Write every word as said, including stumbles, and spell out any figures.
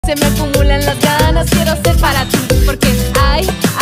Se me acumulan las ganas, quiero ser para ti, porque ay,